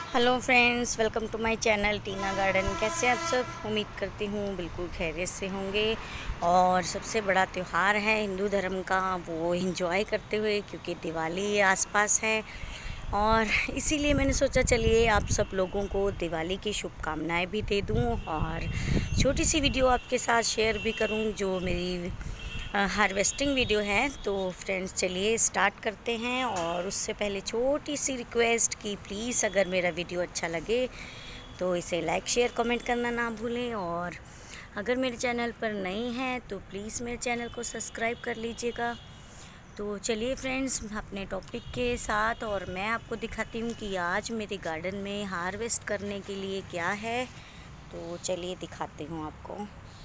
Hello friends, welcome to my channel Tina Garden. कैसे आप सब? उम्मीद करती हूँ बिल्कुल खैरियत से होंगे। और सबसे बड़ा त्यौहार है हिंदू धर्म का, वो एंजॉय करते हुए, क्योंकि दिवाली आसपास है। और इसीलिए मैंने सोचा चलिए आप सब लोगों को दिवाली की शुभकामनाएं भी दे दूँ और छोटी सी वीडियो आपके साथ शेयर भी करूँ जो मेरी हार्वेस्टिंग वीडियो है। तो फ्रेंड्स चलिए स्टार्ट करते हैं। और उससे पहले छोटी सी रिक्वेस्ट कि प्लीज़ अगर मेरा वीडियो अच्छा लगे तो इसे लाइक शेयर कमेंट करना ना भूलें। और अगर मेरे चैनल पर नए हैं तो प्लीज़ मेरे चैनल को सब्सक्राइब कर लीजिएगा। तो चलिए फ्रेंड्स अपने टॉपिक के साथ, और मैं आपको दिखाती हूँ कि आज मेरे गार्डन में हार्वेस्ट करने के लिए क्या है। तो चलिए दिखाती हूँ आपको।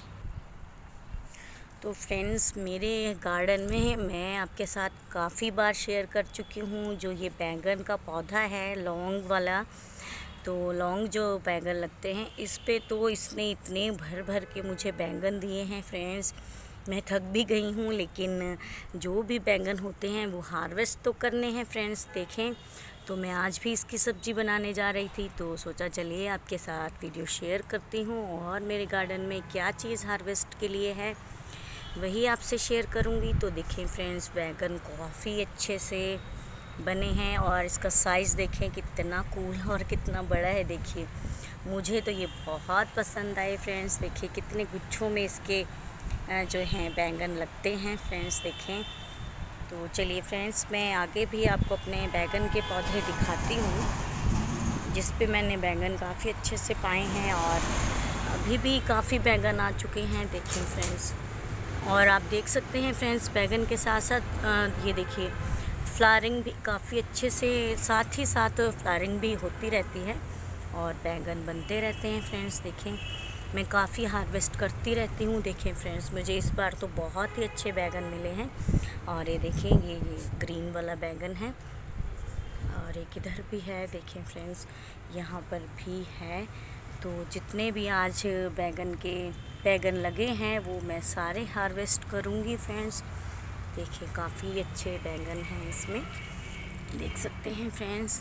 तो फ्रेंड्स मेरे गार्डन में मैं आपके साथ काफ़ी बार शेयर कर चुकी हूँ जो ये बैंगन का पौधा है, लौंग वाला। तो लौंग जो बैंगन लगते हैं इस पे, तो इसने इतने भर भर के मुझे बैंगन दिए हैं फ्रेंड्स, मैं थक भी गई हूँ। लेकिन जो भी बैंगन होते हैं वो हार्वेस्ट तो करने हैं फ्रेंड्स। देखें, तो मैं आज भी इसकी सब्ज़ी बनाने जा रही थी, तो सोचा चलिए आपके साथ वीडियो शेयर करती हूँ और मेरे गार्डन में क्या चीज़ हार्वेस्ट के लिए है वही आपसे शेयर करूँगी। तो देखें फ्रेंड्स, बैगन काफ़ी अच्छे से बने हैं और इसका साइज़ देखें कितना कूल और कितना बड़ा है। देखिए, मुझे तो ये बहुत पसंद आए फ्रेंड्स। देखिए कितने गुच्छों में इसके जो हैं बैंगन लगते हैं फ्रेंड्स, देखें। तो चलिए फ्रेंड्स, मैं आगे भी आपको अपने बैंगन के पौधे दिखाती हूँ जिस पे मैंने बैंगन काफ़ी अच्छे से पाए हैं। और अभी भी काफ़ी बैंगन आ चुके हैं, देखें फ्रेंड्स। और आप देख सकते हैं फ्रेंड्स, बैगन के साथ साथ ये देखिए फ्लावरिंग भी काफ़ी अच्छे से, साथ ही साथ फ्लावरिंग भी होती रहती है और बैगन बनते रहते हैं फ्रेंड्स। देखें, मैं काफ़ी हार्वेस्ट करती रहती हूँ। देखें फ्रेंड्स, मुझे इस बार तो बहुत ही अच्छे बैगन मिले हैं। और ये देखें, ये ग्रीन वाला बैगन है और एक इधर भी है। देखें फ्रेंड्स, यहाँ पर भी है। तो जितने भी आज बैगन लगे हैं वो मैं सारे हार्वेस्ट करूँगी फ्रेंड्स। देखिए काफ़ी अच्छे बैगन हैं इसमें, देख सकते हैं फ्रेंड्स।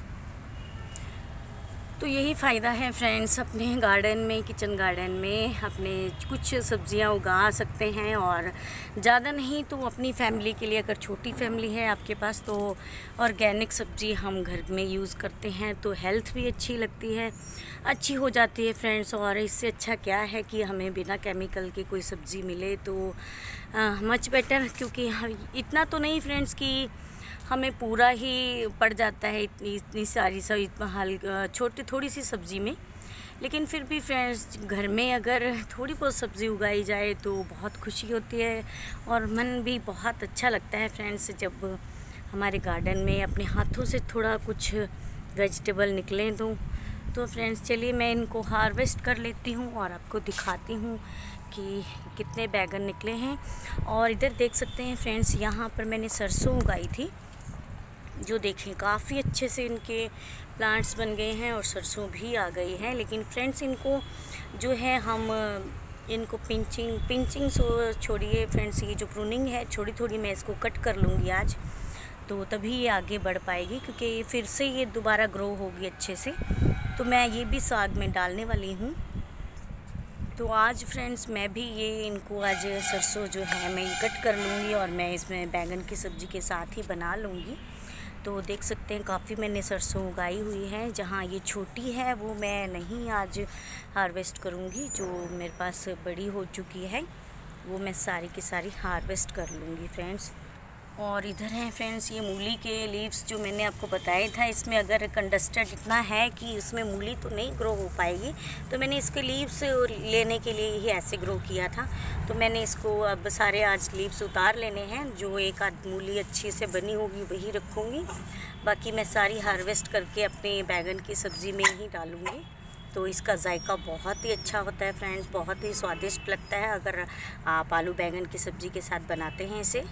तो यही फ़ायदा है फ्रेंड्स, अपने गार्डन में, किचन गार्डन में अपने कुछ सब्जियां उगा सकते हैं। और ज़्यादा नहीं तो अपनी फैमिली के लिए, अगर छोटी फैमिली है आपके पास, तो ऑर्गेनिक सब्ज़ी हम घर में यूज़ करते हैं तो हेल्थ भी अच्छी लगती है, अच्छी हो जाती है फ्रेंड्स। और इससे अच्छा क्या है कि हमें बिना केमिकल की कोई सब्ज़ी मिले तो मच बेटर। क्योंकि इतना तो नहीं फ्रेंड्स कि हमें पूरा ही पड़ जाता है इतनी सारी छोटी थोड़ी सी सब्ज़ी में। लेकिन फिर भी फ्रेंड्स, घर में अगर थोड़ी बहुत सब्ज़ी उगाई जाए तो बहुत खुशी होती है और मन भी बहुत अच्छा लगता है फ्रेंड्स, जब हमारे गार्डन में अपने हाथों से थोड़ा कुछ वेजिटेबल निकलें। तो फ्रेंड्स चलिए मैं इनको हार्वेस्ट कर लेती हूँ और आपको दिखाती हूँ कि कितने बैगन निकले हैं। और इधर देख सकते हैं फ्रेंड्स, यहाँ पर मैंने सरसों उगाई थी, जो देखें काफ़ी अच्छे से इनके प्लांट्स बन गए हैं और सरसों भी आ गई है। लेकिन फ्रेंड्स, इनको जो है हम इनको पिंचिंग छोड़िए फ्रेंड्स, ये जो प्रूनिंग है थोड़ी मैं इसको कट कर लूँगी आज, तो तभी ये आगे बढ़ पाएगी, क्योंकि फिर से ये दोबारा ग्रो होगी अच्छे से। तो मैं ये भी साग में डालने वाली हूँ। तो आज फ्रेंड्स मैं भी इनको आज सरसों जो है मैं कट कर लूँगी और मैं इसमें बैंगन की सब्ज़ी के साथ ही बना लूँगी। तो देख सकते हैं काफ़ी मैंने सरसों उगाई हुई है। जहाँ ये छोटी है वो मैं नहीं आज हार्वेस्ट करूँगी, जो मेरे पास बड़ी हो चुकी है वो मैं सारी की सारी हार्वेस्ट कर लूँगी फ्रेंड्स। और इधर है फ्रेंड्स ये मूली के लीव्स, जो मैंने आपको बताया था, इसमें अगर कंडस्टेड इतना है कि इसमें मूली तो नहीं ग्रो हो पाएगी, तो मैंने इसके लीव्स लेने के लिए ही ऐसे ग्रो किया था। तो मैंने इसको अब सारे आज लीव्स उतार लेने हैं, जो एक आध मूली अच्छी से बनी होगी वही रखूँगी, बाकी मैं सारी हार्वेस्ट करके अपने बैगन की सब्ज़ी में ही डालूँगी। तो इसका जायका बहुत ही अच्छा होता है फ्रेंड्स, बहुत ही स्वादिष्ट लगता है अगर आप आलू बैगन की सब्ज़ी के साथ बनाते हैं इसे।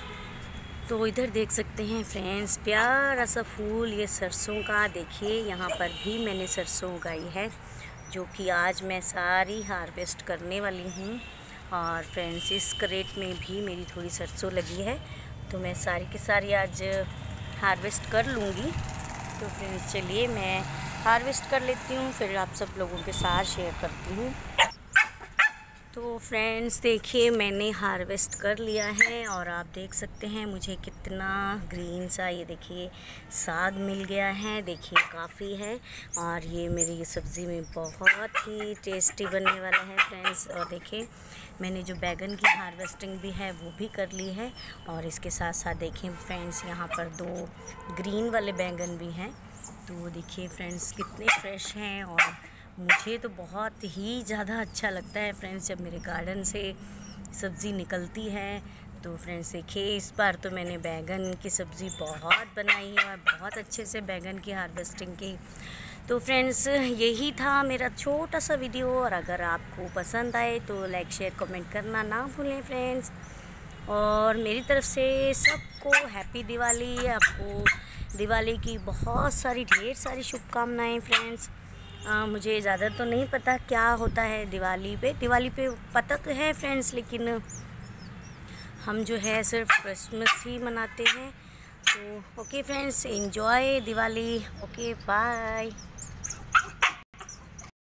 तो इधर देख सकते हैं फ्रेंड्स, प्यारा सा फूल ये सरसों का। देखिए यहाँ पर भी मैंने सरसों उगाई है, जो कि आज मैं सारी हार्वेस्ट करने वाली हूँ। और फ्रेंड्स इस करेट में भी मेरी थोड़ी सरसों लगी है, तो मैं सारी की सारी आज हार्वेस्ट कर लूँगी। तो फ्रेंड्स चलिए मैं हार्वेस्ट कर लेती हूँ, फिर आप सब लोगों के साथ शेयर करती हूँ। तो फ्रेंड्स देखिए, मैंने हार्वेस्ट कर लिया है और आप देख सकते हैं मुझे कितना ग्रीन सा ये देखिए साग मिल गया है। देखिए काफ़ी है और ये मेरी सब्ज़ी में बहुत ही टेस्टी बनने वाला है फ्रेंड्स। और देखिए मैंने जो बैगन की हार्वेस्टिंग भी है वो भी कर ली है और इसके साथ साथ देखिए फ्रेंड्स यहाँ पर 2 ग्रीन वाले बैगन भी हैं। तो देखिए फ्रेंड्स कितने फ्रेश हैं और मुझे तो बहुत ही ज़्यादा अच्छा लगता है फ्रेंड्स जब मेरे गार्डन से सब्ज़ी निकलती है। तो फ्रेंड्स देखिए इस बार तो मैंने बैगन की सब्ज़ी बहुत बनाई है और बहुत अच्छे से बैगन की हार्वेस्टिंग की। तो फ्रेंड्स यही था मेरा छोटा सा वीडियो और अगर आपको पसंद आए तो लाइक शेयर कमेंट करना ना भूलें फ्रेंड्स। और मेरी तरफ से सबको हैप्पी दिवाली। आपको दिवाली की बहुत सारी ढेर सारी शुभकामनाएं फ्रेंड्स। मुझे ज़्यादा तो नहीं पता क्या होता है दिवाली पे पता तो है फ्रेंड्स, लेकिन हम जो है सिर्फ क्रिसमस ही मनाते हैं। तो okay friends, enjoy Diwali. Okay bye.